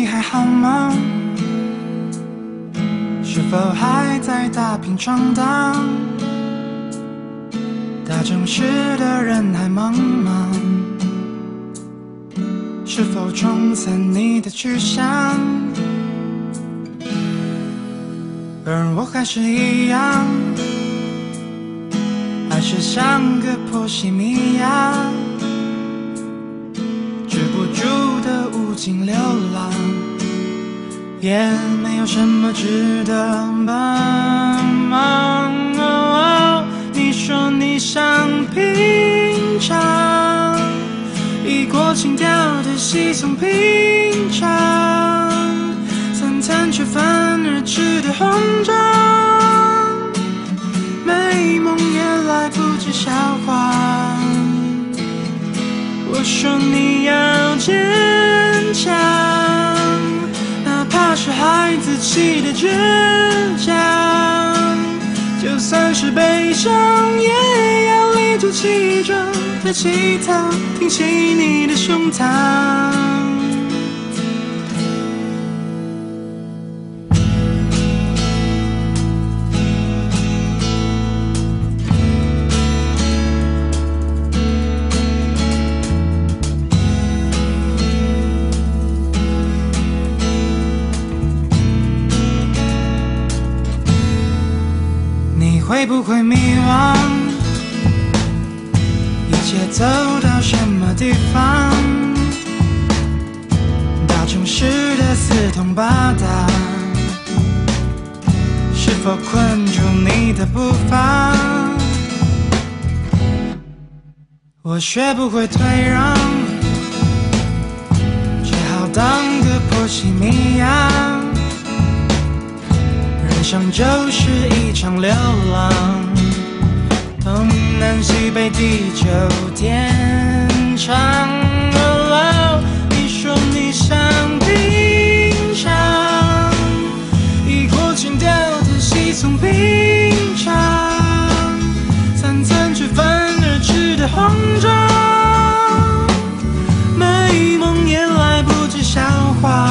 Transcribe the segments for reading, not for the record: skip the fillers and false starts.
你还好吗？是否还在打拼闯荡？大城市的人海茫茫，是否冲散你的去向？而我还是一样，还是像个波西米亚，止不住的无尽流浪，也没有什么值得帮忙。你说你想品尝已过情调的稀松平常，三餐却反而吃得慌张，美梦也来不及消化。我说你要坚强，哪怕是孩子气的倔强，就算是悲伤也要理直气壮的乞讨，挺起你的胸膛。会不会迷惘？一切走到什么地方？大城市的四通八达，是否困住你的步伐？我学不会退让，只好当个波西米亚。人生就是一场流浪，东南西北地久天长。你说你想品尝已过情调的稀松平常，三餐却反而吃得慌张，美梦也来不及消化。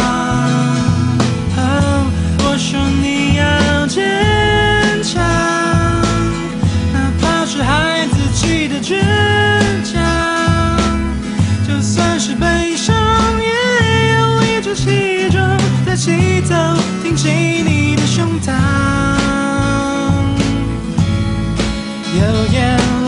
我说你要坚强，哪怕是孩子气的倔强，就算是悲伤也要理直气壮的祈祷，挺起你的胸膛。有眼